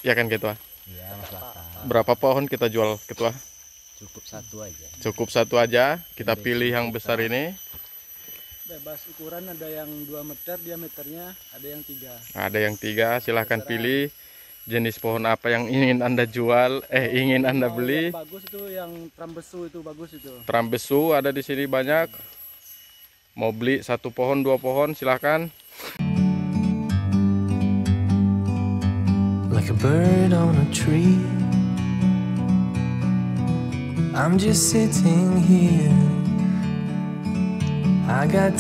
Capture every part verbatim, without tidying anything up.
Ya kan Ketua? Iya, masalah. Berapa pohon kita jual Ketua? Cukup satu aja. Cukup satu aja. Kita pilih yang besar ini. Bebas ukuran, ada yang dua meter diameternya, ada yang tiga. Ada yang tiga. Silahkan pilih jenis pohon apa yang ingin Anda jual. Eh ingin Anda Mau beli. yang bagus itu yang trambesu itu bagus itu. Trambesu ada di sini banyak. Mau beli satu pohon, dua pohon, silahkan. Like a bird on a tree, I'm just sitting here. I got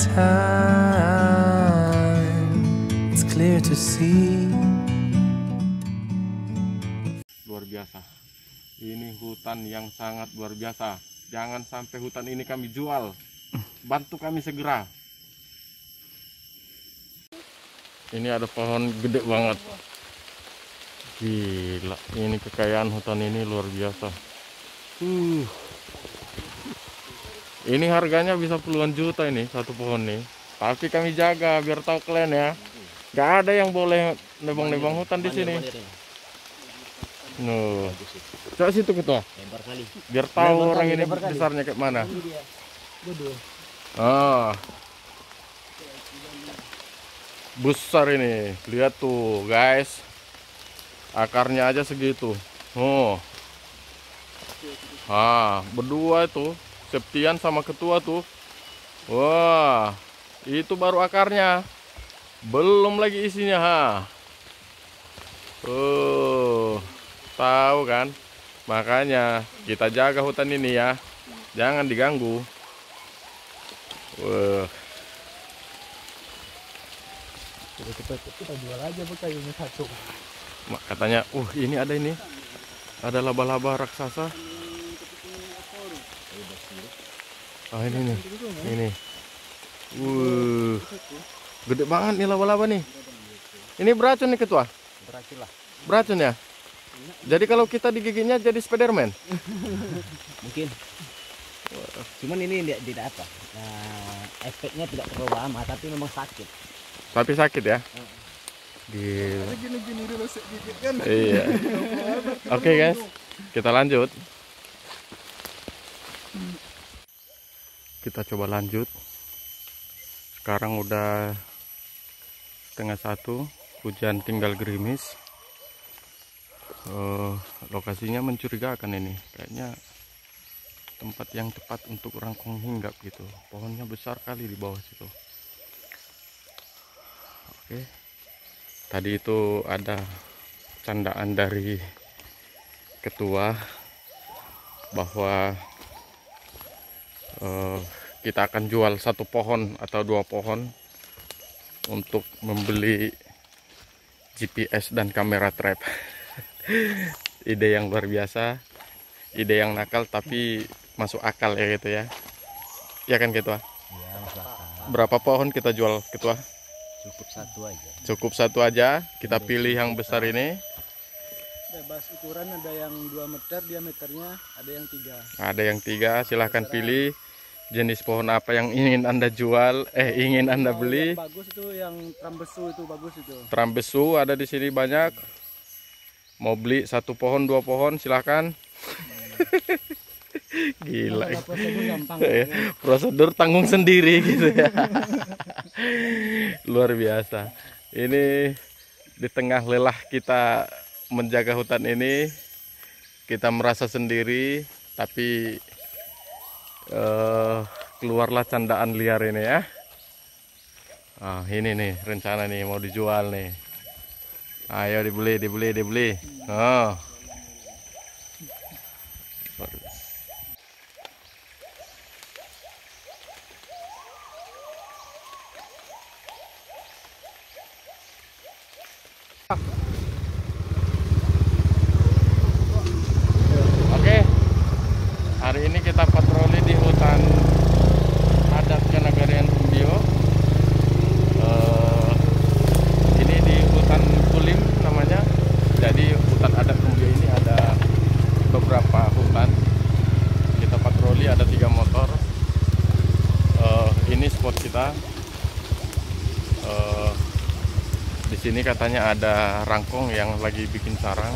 time, it's clear to see. Luar biasa. Ini hutan yang sangat luar biasa. Jangan sampai hutan ini kami jual. Bantu kami segera. Ini ada pohon gede banget. Gila, ini kekayaan hutan ini luar biasa. Uh. Ini harganya bisa puluhan juta ini satu pohon nih. Tapi kami jaga biar tahu kalian ya. Gak ada yang boleh nebang-nebang hutan di sini. Nuh. Coba situ Ketua. Biar tahu orang ini besarnya kayak mana. Ah. Besar ini. Lihat tuh, guys. Akarnya aja segitu. Oh. Ah, berdua itu, Septian sama Ketua tuh. Wah, itu baru akarnya. Belum lagi isinya, ha. Oh, tahu kan? Makanya kita jaga hutan ini ya. Jangan diganggu. Wah. Kita, kita jual aja kayunya satu. Katanya, uh ini ada ini, ada laba-laba raksasa. Ah ini nih, ini, uh, gede banget nih laba-laba nih. Ini beracun nih Ketua? Beracun lah. Beracun ya? Jadi kalau kita digigitnya jadi Spiderman? Mungkin. Cuman ini tidak, tidak apa. Nah, efeknya tidak terlalu lama, tapi memang sakit. Tapi sakit ya? Gila. Gini-gini dulu sedikit kan. Iya. Oke okay, guys, kita lanjut. Kita coba lanjut. Sekarang udah setengah satu, hujan tinggal gerimis. Uh, lokasinya mencurigakan ini. Kayaknya tempat yang tepat untuk rangkong hinggap gitu. Pohonnya besar kali di bawah situ. Oke. Okay. Tadi itu ada candaan dari Ketua bahwa uh, kita akan jual satu pohon atau dua pohon untuk membeli G P S dan kamera trap. Ide yang luar biasa, ide yang nakal tapi masuk akal ya gitu ya. Ya kan Ketua? Iya, masuk akal. Berapa pohon kita jual Ketua? Cukup satu aja. Cukup satu aja. Kita pilih yang besar ini. Bebas ukuran, ada yang dua meter diameternya, ada yang tiga. Ada yang tiga. Silahkan pilih jenis pohon apa yang ingin Anda jual. Eh ingin Anda Mau beli. yang bagus itu yang trambesu itu bagus itu. Trambesu ada di sini banyak. Mau beli satu pohon, dua pohon, silahkan. Gila. Kalau prosedur gampang. Prosedur tanggung sendiri gitu ya. Luar biasa. Ini di tengah lelah kita menjaga hutan ini, kita merasa sendiri, tapi uh, keluarlah candaan liar ini ya. Ah, ini nih rencana nih mau dijual nih. Ayo dibeli, dibeli, dibeli. Oh. Oke, hari ini kita patroli di hutan adat Kenagarian Rumbio. Uh, ini di hutan Kulim namanya. Jadi hutan adat Rumbio ini ada beberapa hutan. Kita patroli ada tiga motor. Uh, ini spot kita. Uh, Di sini katanya ada rangkong yang lagi bikin sarang.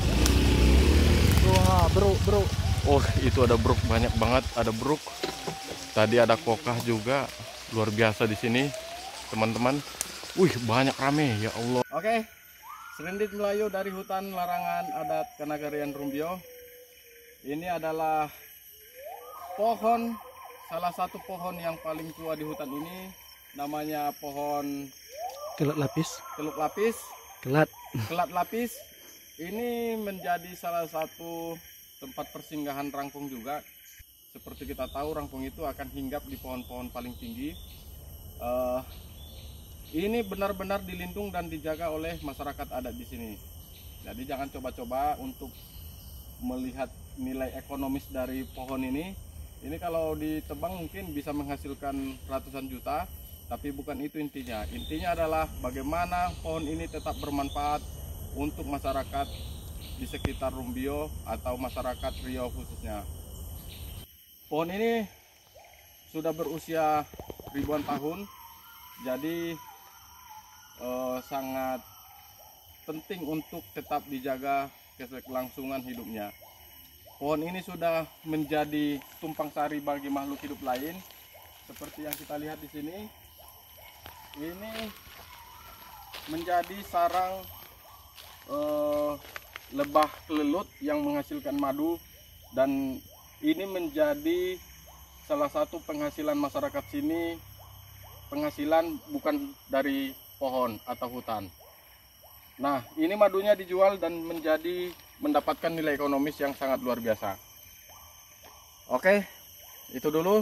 Wah, bro, bro. Oh, itu ada bruk banyak banget, ada bruk. Tadi ada kokah juga, luar biasa di sini, teman-teman. Wih, banyak rame, ya Allah. Oke, serendit Melayu dari hutan larangan adat Kenagarian Rumbio. Ini adalah pohon, salah satu pohon yang paling tua di hutan ini. Namanya pohon Kelat lapis. teluk lapis, Kelat. kelat lapis. Ini menjadi salah satu tempat persinggahan rangkong juga. Seperti kita tahu, rangkong itu akan hinggap di pohon-pohon paling tinggi. Uh, ini benar-benar dilindung dan dijaga oleh masyarakat adat di sini. Jadi jangan coba-coba untuk melihat nilai ekonomis dari pohon ini. Ini kalau ditebang mungkin bisa menghasilkan ratusan juta, tapi bukan itu intinya. Intinya adalah bagaimana pohon ini tetap bermanfaat untuk masyarakat di sekitar Rumbio atau masyarakat Riau khususnya. Pohon ini sudah berusia ribuan tahun, jadi eh, sangat penting untuk tetap dijaga keselangsungan hidupnya. Pohon ini sudah menjadi tumpang sari bagi makhluk hidup lain, seperti yang kita lihat di sini. Ini menjadi sarang eh, lebah kelelut yang menghasilkan madu, dan ini menjadi salah satu penghasilan masyarakat sini. Penghasilan bukan dari pohon atau hutan. Nah, ini madunya dijual dan menjadi mendapatkan nilai ekonomis yang sangat luar biasa. Oke, itu dulu.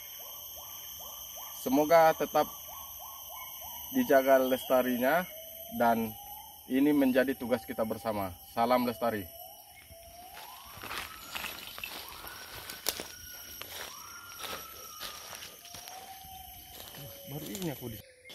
Semoga tetap dijaga lestarinya, dan ini menjadi tugas kita bersama. Salam lestari. Baru ini aku di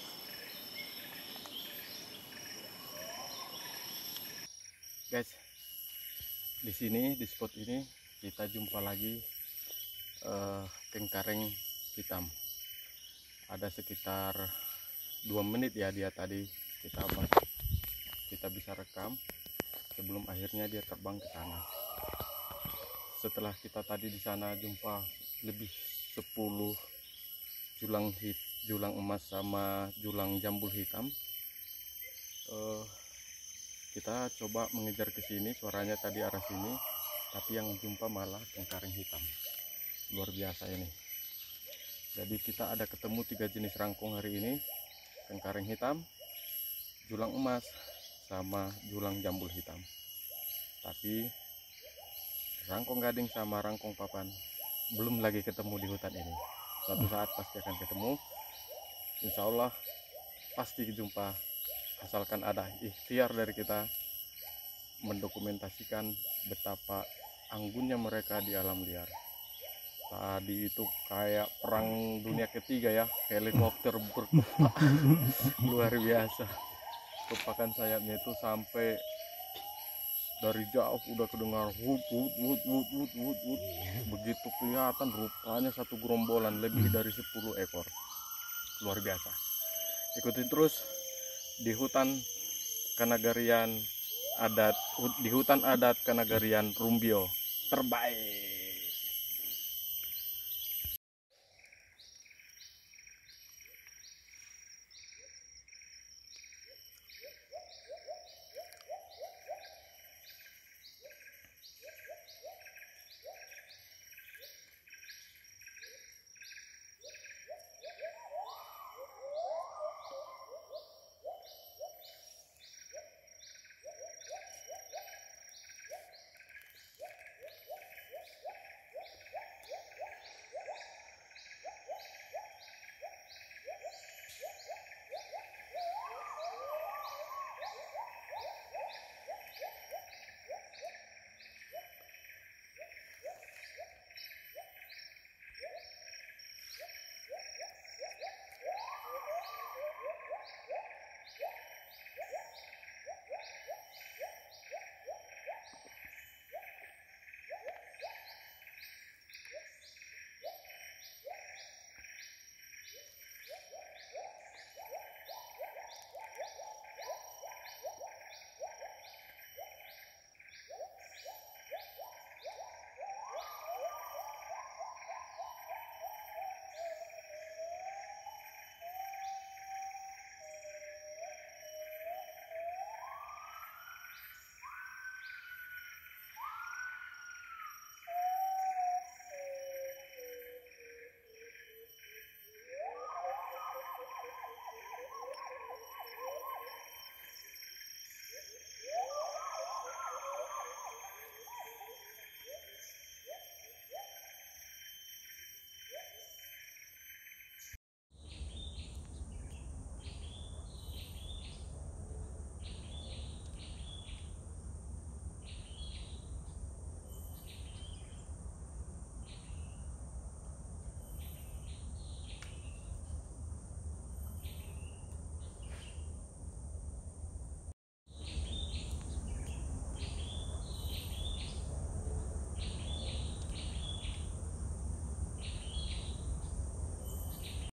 guys, di sini di spot ini kita jumpa lagi uh, kengkareng hitam. Ada sekitar dua menit ya dia tadi kita kita bisa rekam sebelum akhirnya dia terbang ke sana. Setelah kita tadi di sana jumpa lebih sepuluh julang hit, julang emas sama julang jambul hitam. Uh, kita coba mengejar ke sini, suaranya tadi arah sini, tapi yang jumpa malah kengkareng hitam. Luar biasa ini. Jadi kita ada ketemu tiga jenis rangkong hari ini, kengkareng hitam, julang emas, sama julang jambul hitam. Tapi rangkong gading sama rangkong papan belum lagi ketemu di hutan ini. Suatu saat pasti akan ketemu, insya Allah pasti jumpa, asalkan ada ikhtiar dari kita mendokumentasikan betapa anggunnya mereka di alam liar. Tadi itu kayak perang dunia ketiga ya, helikopter berkepak luar biasa. Kepakan sayapnya itu sampai dari jauh udah kedengar wut wut wut wut wut wut wut. Begitu kelihatan rupanya satu gerombolan lebih dari sepuluh ekor. Luar biasa. Ikutin terus di hutan Kenagarian adat, di hutan adat Kenagarian Rumbio terbaik.